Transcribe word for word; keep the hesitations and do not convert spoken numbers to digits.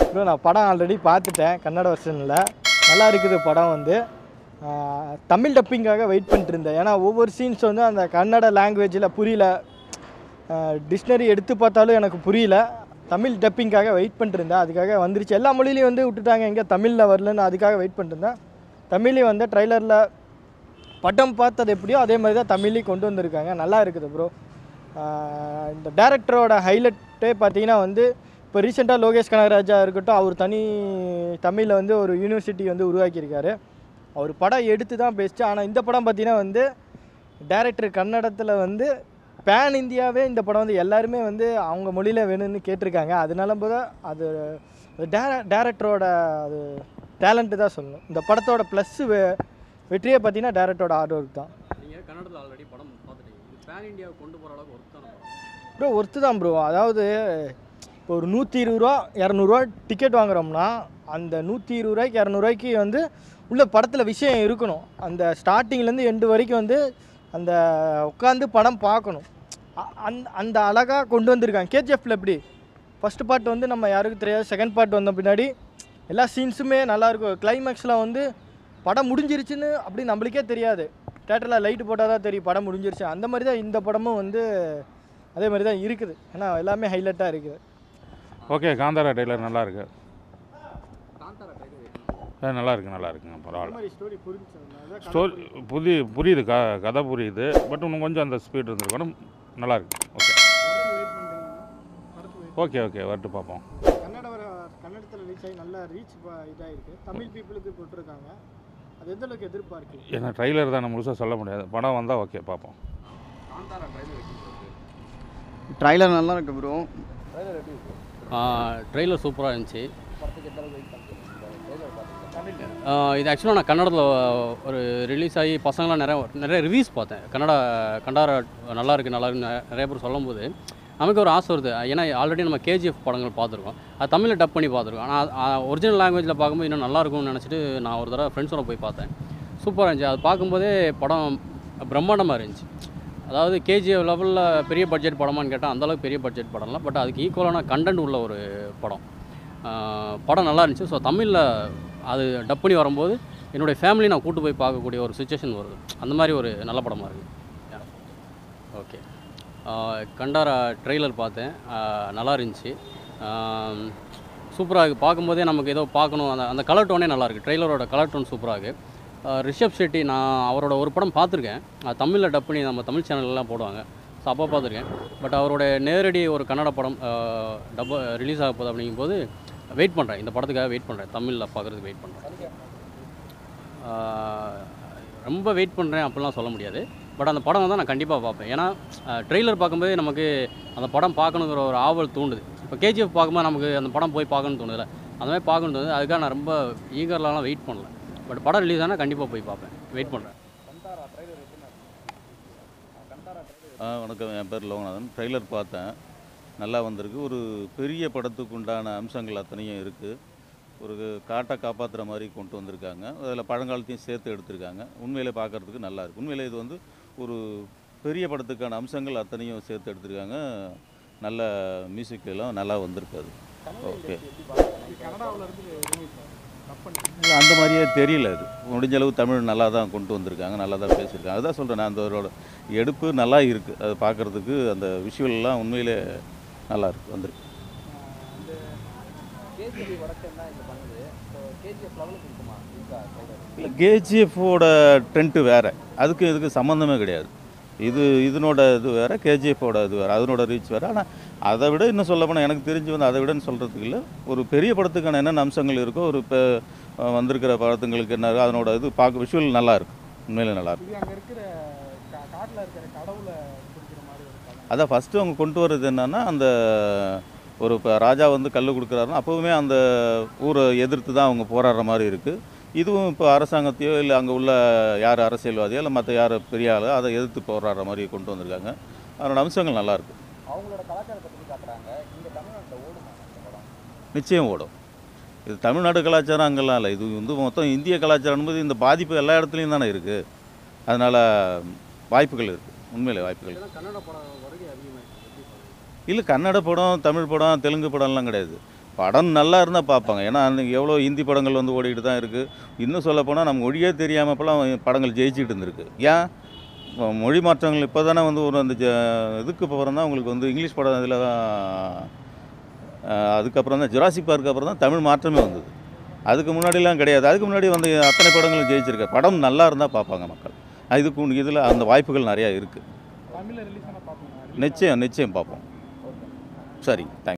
Bro நான் படம் already பார்த்துட்டேன் கன்னட வெர்ஷனில். நல்லா இருக்குது படம் வந்து. தமிழ் டப்பிங்காக வெயிட் பண்ணிட்டு இருந்தேன். ஏன்னா ஒவ்வொரு சீன்ஸ் வந்து அந்த கன்னட லாங்குவேஜில் புரியல. டிக்ஷனரி எடுத்து பார்த்தாலும் எனக்கு புரியல. தமிழ் டப்பிங்காக வெயிட் பண்ணிட்டு இருந்தேன். அதுக்காக வந்துருச்சு. எல்லா மொழியிலையும் வந்து விட்டுட்டாங்க, எங்கே தமிழில் வரலன்னு அதுக்காக வெயிட் பண்ணிட்டு இருந்தேன். தமிழ்லேயும் வந்து ட்ரைலரில் படம் பார்த்தது எப்படியோ அதே மாதிரி தான் தமிழ்லேயும் கொண்டு வந்திருக்காங்க. நல்லா இருக்குது ப்ரோ. இந்த டேரக்டரோட ஹைலைட்டே பார்த்தீங்கன்னா வந்து இப்போ ரீசெண்டாக லோகேஷ் கனகராஜா இருக்கட்டும், அவர் தனி தமிழில் வந்து ஒரு யூனிவர்சிட்டி வந்து உருவாக்கியிருக்காரு. அவர் படம் எடுத்து தான் பெஸ்ட்டு. ஆனால் இந்த படம் பார்த்தீங்கன்னா வந்து டேரக்டர் கன்னடத்தில் வந்து பேன் இந்தியாவே இந்த படம் வந்து எல்லாருமே வந்து அவங்க மொழியில் வேணும்னு கேட்டிருக்காங்க. அதனால போத அது டேர டேரக்டரோட அது டேலண்ட்டு தான் சொல்லணும். இந்த படத்தோட ப்ளஸ்ஸு வெ வெற்றியை பார்த்தீங்கன்னா டேரக்டரோட ஹார்ட் ஒர்க் தான். நீங்கள் கன்னடத்தில் ஆல்ரெடி படம் பார்த்துட்டீங்க, இது பேன் இந்தியாவை கொண்டு போகிற அளவுக்கு ஒர்க் தான் ப்ரோ. ஒர்த்து தான் ப்ரோ. அதாவது இப்போ ஒரு நூற்றி இருபது ரூபா இரநூறுவா டிக்கெட் வாங்குகிறோம்னா அந்த நூற்றி இருபது ரூபாய்க்கு இரநூறுவாய்க்கு வந்து உள்ள படத்தில் விஷயம் இருக்கணும். அந்த ஸ்டார்டிங்லேருந்து எண்டு வரைக்கும் வந்து அந்த உட்காந்து படம் பார்க்கணும். அந் அந்த அழகாக கொண்டு வந்திருக்காங்க. கேஜிஎஃப்பில் எப்படி ஃபஸ்ட்டு பார்ட் வந்து நம்ம யாருக்கும் தெரியாது, செகண்ட் பார்ட் வந்த பின்னாடி எல்லா சீன்ஸுமே நல்லாயிருக்கும். கிளைமேக்ஸில் வந்து படம் முடிஞ்சிருச்சுன்னு அப்படி நம்மளுக்கே தெரியாது. தேட்டரில் லைட்டு போட்டால் தான் தெரியும் படம் முடிஞ்சிருச்சு. அந்த மாதிரி தான் இந்த படமும் வந்து அதே மாதிரி தான் இருக்குது. ஏன்னா எல்லாமே ஹைலைட்டாக இருக்குது. ஓகே, காந்தாரா ட்ரெய்லர் நல்லா இருக்கு. காந்தாரா ட்ரெய்லர் நல்லா இருக்கு நல்லா இருக்குங்க, பரவாயில்ல. ஸ்டோரி புரிஞ்சு ஸ்டோரி புதி புரியுது க கதை புரியுது. பட் இன்னும் கொஞ்சம் அந்த ஸ்பீட் இருந்திருக்கணும். நல்லா இருக்கு. ஓகே ஓகே ஓகே வரட்டு பார்ப்போம். கன்னட கன்னடத்தில் ரீச் ஆகி நல்லா ரீச் இதாக இருக்குது. தமிழ் பீப்புளுக்கு போட்டிருக்காங்க. அது எந்த அளவுக்கு எதிர்பார்க்கு? ஏன்னா ட்ரெய்லர் தான் முழுசாக சொல்ல முடியாது. படம் வந்தால் ஓகே பார்ப்போம். காந்தாரா ட்ரெய்லர் ட்ரைலர் நல்லா இருக்கு ப்ரோ. ட்ரெய்லர் எப்படி இருக்கு? ட்ரெய்லர் சூப்பராக இருந்துச்சு. படத்துக்கு எந்த அளவுக்கு வெயிட் பண்ணுறீங்க? இது ஆக்சுவலாக நான் கன்னடத்தில் ஒரு ரிலீஸ் ஆகி பசங்களாம் நிறைய நிறைய ரிவ்யூஸ் பார்த்தேன். கன்னடா கண்டாரா நல்லா இருக்குது நல்லா இருக்குன்னு நிறைய பேர் சொல்லும்போது நமக்கு ஒரு ஆசை வருது. ஏன்னா ஆல்ரெடி நம்ம கேஜிஎஃப் படங்கள் பார்த்துருக்கோம், அது தமிழில் டப் பண்ணி பார்த்துருக்கோம். ஆனால் ஒரிஜினல் லாங்குவேஜில் பார்க்கும்போது இன்னும் நல்லாயிருக்கும்னு நினச்சிட்டு நான் ஒரு தடவை ஃப்ரெண்ட்ஸோட போய் பார்த்தேன். சூப்பராக இருந்துச்சு. அது பார்க்கும்போதே படம் பிரம்மாண்டமாக இருந்துச்சு. அதாவது கேஜிஎஃப் லெவலில் பெரிய பட்ஜெட் படமான்னு கேட்டால் அந்தளவுக்கு பெரிய பட்ஜெட் படம்லாம், பட் அதுக்கு ஈக்குவலான கண்டென்ட் உள்ள ஒரு படம். படம் நல்லா இருந்துச்சு. ஸோ தமிழில் அது டப் பண்ணி வரும்போது என்னுடைய ஃபேமிலி நான் கூட்டு போய் பார்க்கக்கூடிய ஒரு சுச்சுவேஷன் வருது. அந்த மாதிரி ஒரு நல்ல படமாக இருக்குது. ஓகே, கண்டாரா ட்ரெய்லர் பார்த்தேன், நல்லா இருந்துச்சு. சூப்பராக இருக்குது. பார்க்கும்போதே நமக்கு ஏதோ பார்க்கணும். அந்த அந்த கலர் டோனே நல்லாயிருக்கு. ட்ரெய்லரோட கலர் டோன் சூப்பராக இருக்குது. ரிஷப் ஷெட்டி நான் அவரோட ஒரு படம் பார்த்துருக்கேன். அது தமிழில் டப் பண்ணி நம்ம தமிழ் சேனல்லாம் போடுவாங்க. ஸோ அப்போ பார்த்துருக்கேன். பட் அவரோட நேரடி ஒரு கன்னட படம் டப்ப ரிலீஸ் ஆக போகுது அப்படிங்கும்போது வெயிட் பண்ணுறேன். இந்த படத்துக்காக வெயிட் பண்ணுறேன். தமிழில் பார்க்குறதுக்கு வெயிட் பண்ணுறேன். ரொம்ப வெயிட் பண்ணுறேன் அப்படிலாம் சொல்ல முடியாது. பட் அந்த படம் வந்து நான் கண்டிப்பாக பார்ப்பேன். ஏன்னா ட்ரெய்லர் பார்க்கும்போது நமக்கு அந்த படம் பார்க்கணுங்கிற ஒரு ஆவல் தூண்டுது. இப்போ கேஜிஎஃப் பார்க்கும்போது நமக்கு அந்த படம் போய் பார்க்கணும்னு தோணுதில்ல, அந்த மாதிரி பார்க்கணும்னு தோணுது. அதுக்காக நான் ரொம்ப ஈகர்லாம் வெயிட் பண்ணல. பட் படம் ரிலீஸ் ஆனால் கண்டிப்பாக போய் பார்ப்பேன். வெயிட் பண்ணுறேன். ஆ வணக்கம், என் பேர் லோகநாதன். ட்ரெய்லர் பார்த்தேன், நல்லா வந்திருக்கு. ஒரு பெரிய படத்துக்கு உண்டான அம்சங்கள் அத்தனையும் இருக்குது. ஒரு காட்டை காப்பாற்றுற மாதிரி கொண்டு வந்திருக்காங்க. அதில் பழங்காலத்தையும் சேர்த்து எடுத்திருக்காங்க. உண்மையிலே பார்க்குறதுக்கு நல்லா இருக்குது. உண்மையிலே இது வந்து ஒரு பெரிய படத்துக்கான அம்சங்கள் அத்தனையும் சேர்த்து எடுத்திருக்காங்க. நல்ல மியூசிக் எல்லாம் நல்லா வந்திருக்காது. ஓகே, அந்த மாதிரியே தெரியல. இது முடிஞ்ச அளவு தமிழ் நல்லா தான் கொண்டு வந்திருக்காங்க, நல்லா தான் பேசியிருக்காங்க. அதுதான் சொல்கிறேன் நான், அந்த எடுப்பு நல்லா இருக்குது. அது பார்க்குறதுக்கு அந்த விஷுவல்லாம் உண்மையிலே நல்லா இருக்குது, வந்திருக்கு. இல்லை, கேஜிஎஃப்போட ட்ரெண்ட்டு வேறு, அதுக்கு இதுக்கு சம்மந்தமே கிடையாது. இது இதனோட இது வேறு, கேஜிஎஃப்போட இது வேறு, அதனோட ரீச் வேறு. ஆனால் அதை விட இன்னும் சொல்ல போனால் எனக்கு தெரிஞ்சு வந்து அதை விடன்னு சொல்கிறதுக்கு இல்லை. ஒரு பெரிய படத்துக்கான என்னென்ன அம்சங்கள் இருக்கோ, ஒரு இப்போ வந்திருக்கிற படத்துங்களுக்கு என்ன இருக்கோ அதனோட இது பார்க்க விஷுவல் நல்லாயிருக்கு, உண்மையிலே நல்லாயிருக்கு. அதான் ஃபஸ்ட்டு அவங்க கொண்டு வர்றது என்னென்னா, அந்த ஒரு இப்போ ராஜா வந்து கல் கொடுக்குறாருன்னா அப்போவுமே அந்த ஊரை எதிர்த்து தான் அவங்க போராடுற மாதிரி இருக்குது. இதுவும் இப்போ அரசாங்கத்தையோ இல்லை அங்கே உள்ள யார் அரசியல்வாதியோ இல்லை மற்ற யார் பெரிய ஆளோ அதை எதிர்த்து போராடுற மாதிரி கொண்டு வந்திருக்காங்க. அதனோட அம்சங்கள் நல்லாயிருக்கு. அவங்களோட கலாச்சாரத்தை பற்றி காட்டுறாங்க. இங்கே தமிழ்நாட்டில் ஓடுமா இந்த படம்? நிச்சயம் ஓடும். இது தமிழ்நாடு கலாச்சாரம் அங்கெல்லாம் இல்லை, இது வந்து மொத்தம் இந்திய கலாச்சாரம் என்பது இந்த பாதிப்பு எல்லா இடத்துலையும் தானே இருக்குது. அதனால் வாய்ப்புகள் இருக்குது, உண்மையிலே வாய்ப்புகள். கன்னட படம் வருகை அதிகமாக இல்லை, கன்னட படம் தமிழ் படம் தெலுங்கு படம்லாம் கிடையாது. படம் நல்லா இருந்தால் பார்ப்பாங்க. ஏன்னா அன்றைக்கி எவ்வளோ ஹிந்தி படங்கள் வந்து ஓடிக்கிட்டு தான் இருக்குது. இன்னும் சொல்லப்போனால் நம்ம மொழியே தெரியாமல் இப்போலாம் படங்கள் ஜெயிச்சிக்கிட்டு இருந்திருக்கு. ஏன் மொழி மாற்றங்கள் இப்போ தானே வந்து ஒரு அந்த ஜ இதுக்கு அப்புறம் தான் உங்களுக்கு வந்து இங்கிலீஷ் படம் இதில் தான் அதுக்கப்புறம் தான் ஜுராசிக் பார்க்கு அப்புறம் தான் தமிழ் மாற்றமே வந்தது. அதுக்கு முன்னாடிலாம் கிடையாது. அதுக்கு முன்னாடி வந்து அத்தனை படங்களும் ஜெயிச்சிருக்கு. படம் நல்லா இருந்தால் பார்ப்பாங்க மக்கள். இதுக்கு இதில் அந்த வாய்ப்புகள் நிறையா இருக்குது. நிச்சயம் நிச்சயம் பார்ப்போம். சரி, தேங்க்யூ.